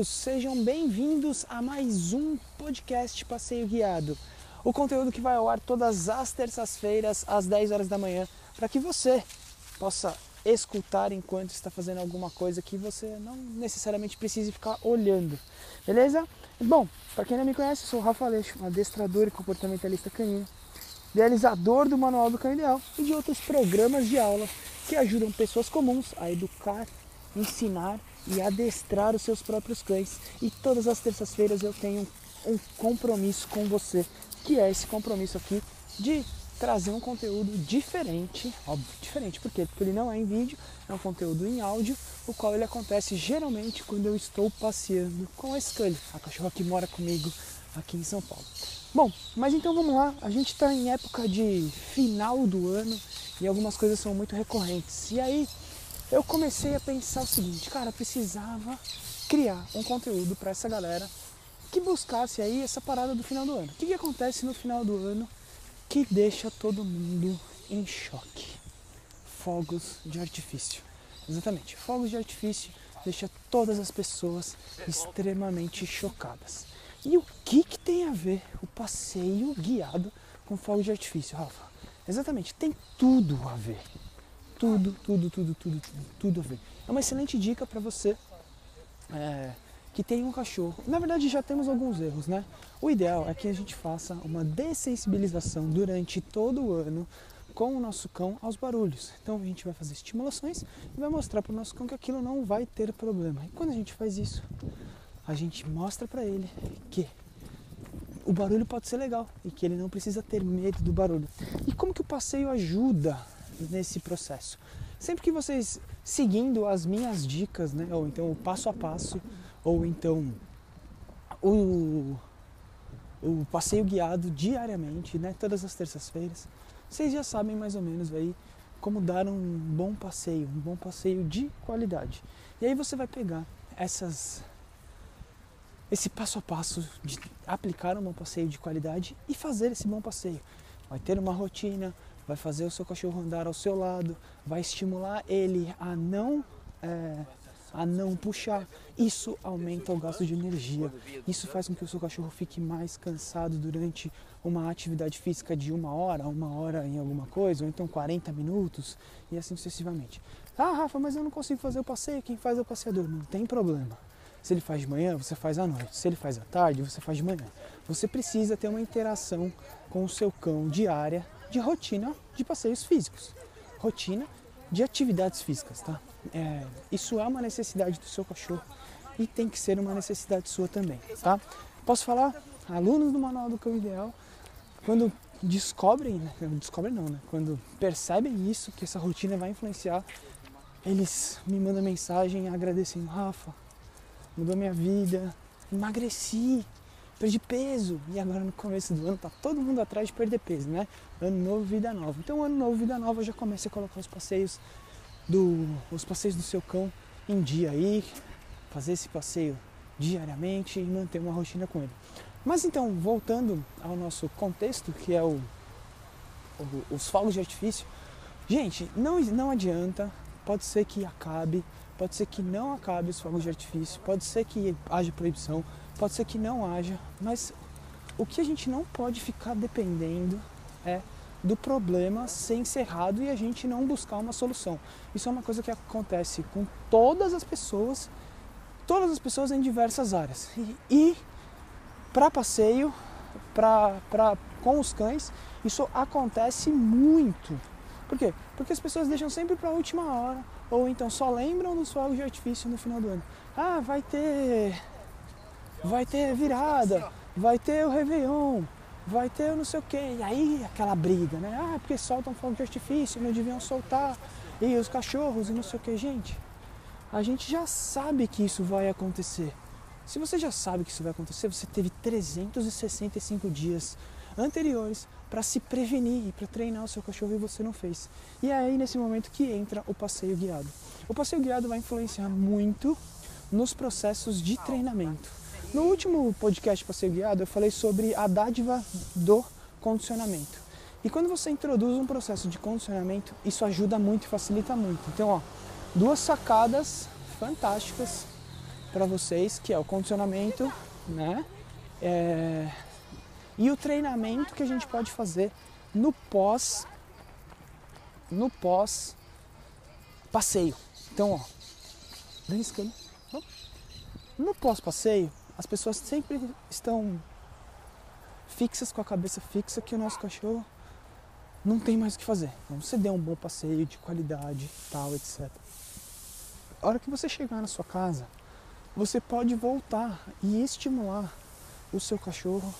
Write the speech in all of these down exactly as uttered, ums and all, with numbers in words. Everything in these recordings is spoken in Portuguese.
todos, sejam bem-vindos a mais um podcast Passeio Guiado. O conteúdo que vai ao ar todas as terças-feiras às dez horas da manhã, para que você possa escutar enquanto está fazendo alguma coisa que você não necessariamente precise ficar olhando, beleza? Bom, para quem não me conhece, eu sou o Rafa Aleixo, um adestrador e comportamentalista canino, idealizador do Manual do Cão Ideal e de outros programas de aula que ajudam pessoas comuns a educar, ensinar e adestrar os seus próprios cães. E todas as terças-feiras eu tenho um compromisso com você, que é esse compromisso aqui de trazer um conteúdo diferente, óbvio, diferente, por quê? Porque ele não é em vídeo, é um conteúdo em áudio, o qual ele acontece geralmente quando eu estou passeando com a Scully, a cachorra que mora comigo aqui em São Paulo. Bom, mas então vamos lá, a gente está em época de final do ano e algumas coisas são muito recorrentes. E aí eu comecei a pensar o seguinte, cara, precisava criar um conteúdo para essa galera que buscasse aí essa parada do final do ano. O que, que acontece no final do ano que deixa todo mundo em choque? Fogos de artifício. Exatamente, fogos de artifício deixa todas as pessoas extremamente chocadas. E o que, que tem a ver o passeio guiado com fogos de artifício, Rafa? Exatamente, tem tudo a ver. Tudo, tudo, tudo, tudo, tudo, tudo a ver. É uma excelente dica para você é, que tem um cachorro. Na verdade já temos alguns erros, né? O ideal é que a gente faça uma dessensibilização durante todo o ano com o nosso cão aos barulhos. Então a gente vai fazer estimulações e vai mostrar para o nosso cão que aquilo não vai ter problema. E quando a gente faz isso, a gente mostra para ele que o barulho pode ser legal e que ele não precisa ter medo do barulho. E como que o passeio ajuda nesse processo? Sempre que vocês seguindo as minhas dicas, né, ou então o passo a passo, ou então o, o passeio guiado diariamente, né, todas as terças-feiras, vocês já sabem mais ou menos aí como dar um bom passeio, um bom passeio de qualidade. E aí você vai pegar essas esse passo a passo de aplicar um bom passeio de qualidade e fazer esse bom passeio. Vai ter uma rotina, vai fazer o seu cachorro andar ao seu lado, vai estimular ele a não, é, a não puxar. Isso aumenta o gasto de energia. Isso faz com que o seu cachorro fique mais cansado durante uma atividade física de uma hora, uma hora em alguma coisa, ou então quarenta minutos, e assim sucessivamente. Ah, Rafa, mas eu não consigo fazer o passeio, quem faz é o passeador. Não tem problema. Se ele faz de manhã, você faz à noite. Se ele faz à tarde, você faz de manhã. Você precisa ter uma interação com o seu cão diária de rotina de passeios físicos. Rotina de atividades físicas, tá? É, isso é uma necessidade do seu cachorro e tem que ser uma necessidade sua também, tá? Posso falar? Alunos do Manual do Cão Ideal, quando descobrem, né? descobrem não, né? Quando percebem isso, que essa rotina vai influenciar, eles me mandam mensagem agradecendo, Rafa, mudou minha vida, emagreci, perdi peso. E agora no começo do ano tá todo mundo atrás de perder peso, né? Ano novo, vida nova. Então ano novo, vida nova, já comece a colocar os passeios do, os passeios do seu cão em dia aí, fazer esse passeio diariamente e manter uma rotina com ele. Mas então, voltando ao nosso contexto, que é o, o, os fogos de artifício, gente, não, não adianta, pode ser que acabe, pode ser que não acabe os fogos de artifício, pode ser que haja proibição, pode ser que não haja, mas o que a gente não pode ficar dependendo é do problema ser encerrado e a gente não buscar uma solução. Isso é uma coisa que acontece com todas as pessoas, todas as pessoas em diversas áreas. E, e para passeio, pra, pra, com os cães, isso acontece muito. Por quê? Porque as pessoas deixam sempre para a última hora, ou então só lembram dos fogos de artifício no final do ano. Ah, vai ter, vai ter virada, vai ter o Réveillon, vai ter não sei o quê. E aí aquela briga, né? Ah, porque soltam fogo de artifício, não deviam soltar. E os cachorros e não sei o quê. Gente, a gente já sabe que isso vai acontecer. Se você já sabe que isso vai acontecer, você teve trezentos e sessenta e cinco dias anteriores para se prevenir e para treinar o seu cachorro e você não fez. E é aí nesse momento que entra o passeio guiado. O passeio guiado vai influenciar muito nos processos de treinamento. No último podcast Passeio Guiado eu falei sobre a dádiva do condicionamento. E quando você introduz um processo de condicionamento, isso ajuda muito e facilita muito. Então, ó, duas sacadas fantásticas para vocês, que é o condicionamento, né? É, e o treinamento que a gente pode fazer no pós, no pós passeio. Então, ó, vem escala. No pós passeio, as pessoas sempre estão fixas, com a cabeça fixa, que o nosso cachorro não tem mais o que fazer. Então, você deu um bom passeio de qualidade, tal, etcétera. A hora que você chegar na sua casa, você pode voltar e estimular o seu cachorro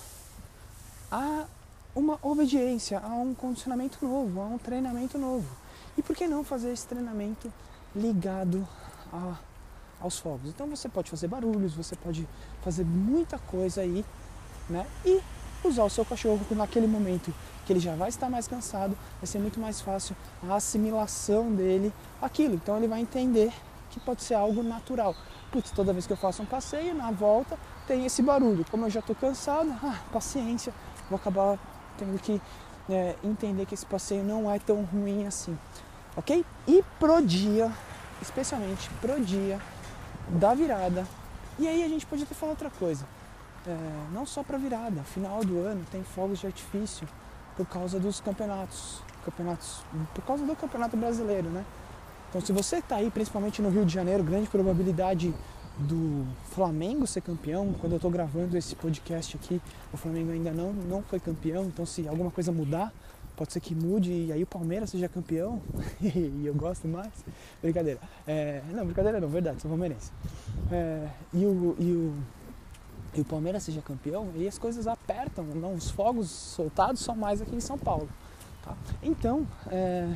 a uma obediência, a um condicionamento novo, a um treinamento novo. E por que não fazer esse treinamento ligado a, aos fogos? Então você pode fazer barulhos, você pode fazer muita coisa aí, né? E usar o seu cachorro naquele momento que ele já vai estar mais cansado, vai ser muito mais fácil a assimilação dele aquilo. Então ele vai entender que pode ser algo natural. Putz, toda vez que eu faço um passeio, na volta tem esse barulho. Como eu já estou cansado, ah, paciência, vou acabar tendo que é, entender que esse passeio não é tão ruim assim, ok? E pro dia, especialmente pro dia da virada, e aí a gente pode até falar outra coisa, é, não só pra virada, final do ano tem fogos de artifício por causa dos campeonatos, campeonatos, por causa do campeonato brasileiro, né? Então se você está aí, principalmente no Rio de Janeiro, grande probabilidade do Flamengo ser campeão. Quando eu estou gravando esse podcast aqui, o Flamengo ainda não, não foi campeão, então se alguma coisa mudar, pode ser que mude e aí o Palmeiras seja campeão e eu gosto mais. Brincadeira. É, não, brincadeira não, verdade, sou palmeirense. É, e, o, e, o, e o Palmeiras seja campeão, aí as coisas apertam, não, os fogos soltados são mais aqui em São Paulo. Tá? Então, é,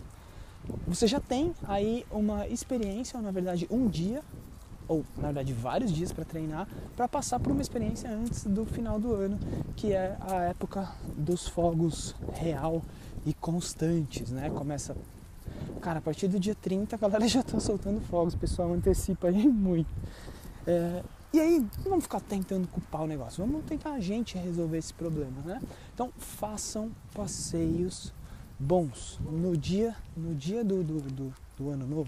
você já tem aí uma experiência, ou na verdade um dia, ou na verdade vários dias para treinar, para passar por uma experiência antes do final do ano, que é a época dos fogos real e constantes, né? Começa, cara, a partir do dia trinta a galera já tá soltando fogos, o pessoal antecipa aí muito. É, e aí, não vamos ficar tentando culpar o negócio, vamos tentar a gente resolver esse problema, né? Então, façam passeios bons no dia, no dia do, do, do, do ano novo.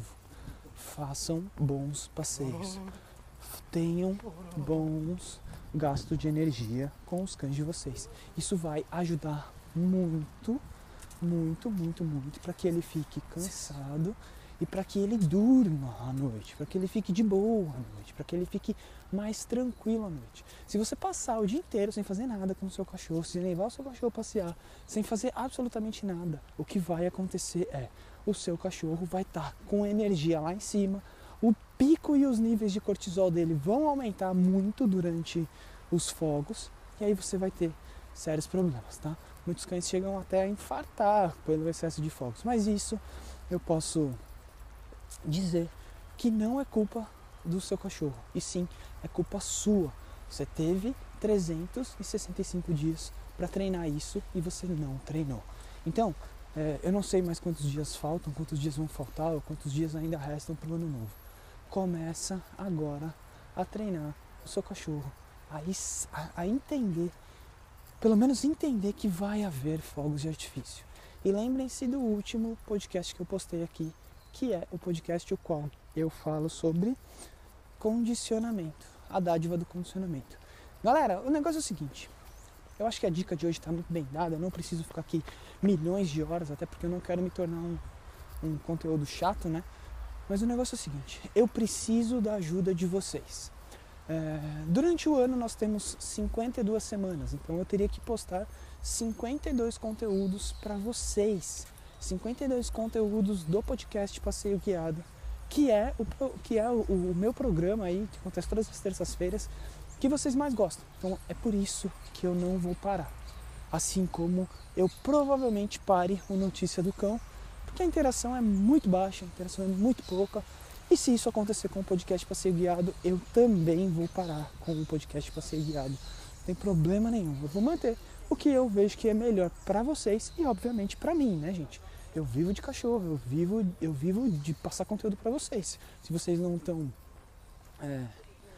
Façam bons passeios, tenham bons gastos de energia com os cães de vocês. Isso vai ajudar muito, muito, muito, muito para que ele fique cansado e para que ele durma à noite, para que ele fique de boa à noite, para que ele fique mais tranquilo à noite. Se você passar o dia inteiro sem fazer nada com o seu cachorro, sem levar o seu cachorro a passear, sem fazer absolutamente nada, o que vai acontecer é o seu cachorro vai estar com energia lá em cima, o pico e os níveis de cortisol dele vão aumentar muito durante os fogos e aí você vai ter sérios problemas, tá? Muitos cães chegam até a infartar pelo excesso de fogos, mas isso eu posso dizer que não é culpa do seu cachorro, e sim é culpa sua. Você teve trezentos e sessenta e cinco dias para treinar isso e você não treinou. Então, É, eu não sei mais quantos dias faltam, quantos dias vão faltar, ou quantos dias ainda restam para o ano novo. Começa agora a treinar o seu cachorro, a, a, a entender, pelo menos entender que vai haver fogos de artifício. E lembrem-se do último podcast que eu postei aqui, que é o podcast o qual eu falo sobre condicionamento, a dádiva do condicionamento. Galera, o negócio é o seguinte, eu acho que a dica de hoje está muito bem dada, eu não preciso ficar aqui milhões de horas, até porque eu não quero me tornar um, um conteúdo chato, né? Mas o negócio é o seguinte, eu preciso da ajuda de vocês. É, durante o ano nós temos cinquenta e duas semanas, então eu teria que postar cinquenta e dois conteúdos para vocês. cinquenta e dois conteúdos do podcast Passeio Guiado, que é o, que é o, o meu programa aí, que acontece todas as terças-feiras, que vocês mais gostam. Então é por isso que eu não vou parar. Assim como eu provavelmente pare o Notícia do Cão, porque a interação é muito baixa, a interação é muito pouca. E se isso acontecer com o podcast Passeio Guiado, eu também vou parar com o podcast Passeio Guiado. Não tem problema nenhum. Eu vou manter o que eu vejo que é melhor para vocês e obviamente para mim, né, gente? Eu vivo de cachorro, eu vivo, eu vivo de passar conteúdo para vocês. Se vocês não estão é,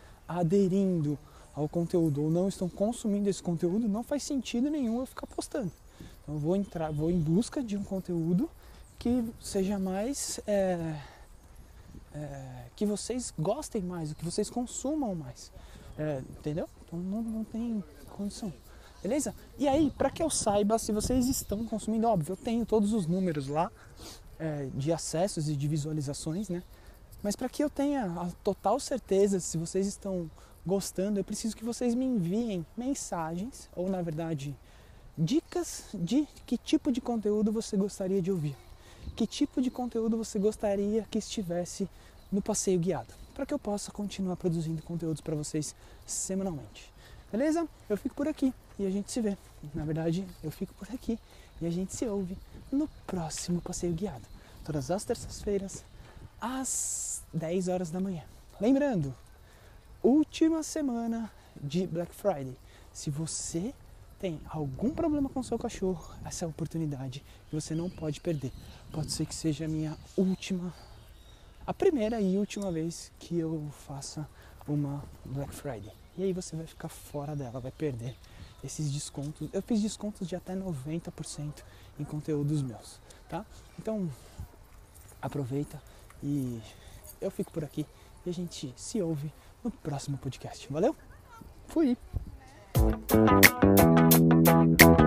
aderindo ao conteúdo ou não estão consumindo esse conteúdo, não faz sentido nenhum eu ficar postando. Então eu vou entrar, vou em busca de um conteúdo que seja mais é, é, que vocês gostem mais, o que vocês consumam mais. É, entendeu? Então não, não tem condição. Beleza? E aí, para que eu saiba se vocês estão consumindo, óbvio, eu tenho todos os números lá é, de acessos e de visualizações, né? Mas para que eu tenha a total certeza se vocês estão gostando, eu preciso que vocês me enviem mensagens, ou na verdade, dicas de que tipo de conteúdo você gostaria de ouvir. Que tipo de conteúdo você gostaria que estivesse no passeio guiado, para que eu possa continuar produzindo conteúdos para vocês semanalmente. Beleza? Eu fico por aqui e a gente se vê. Na verdade, eu fico por aqui e a gente se ouve no próximo passeio guiado, todas as terças-feiras, às dez horas da manhã. Lembrando, última semana de Black Friday. Se você tem algum problema com o seu cachorro, essa é a oportunidade que você não pode perder. Pode ser que seja a minha última, a primeira e última vez que eu faça uma Black Friday. E aí você vai ficar fora dela, vai perder esses descontos. Eu fiz descontos de até noventa por cento em conteúdos meus, tá? Então, aproveita e eu fico por aqui e a gente se ouve no próximo podcast. Valeu? Fui!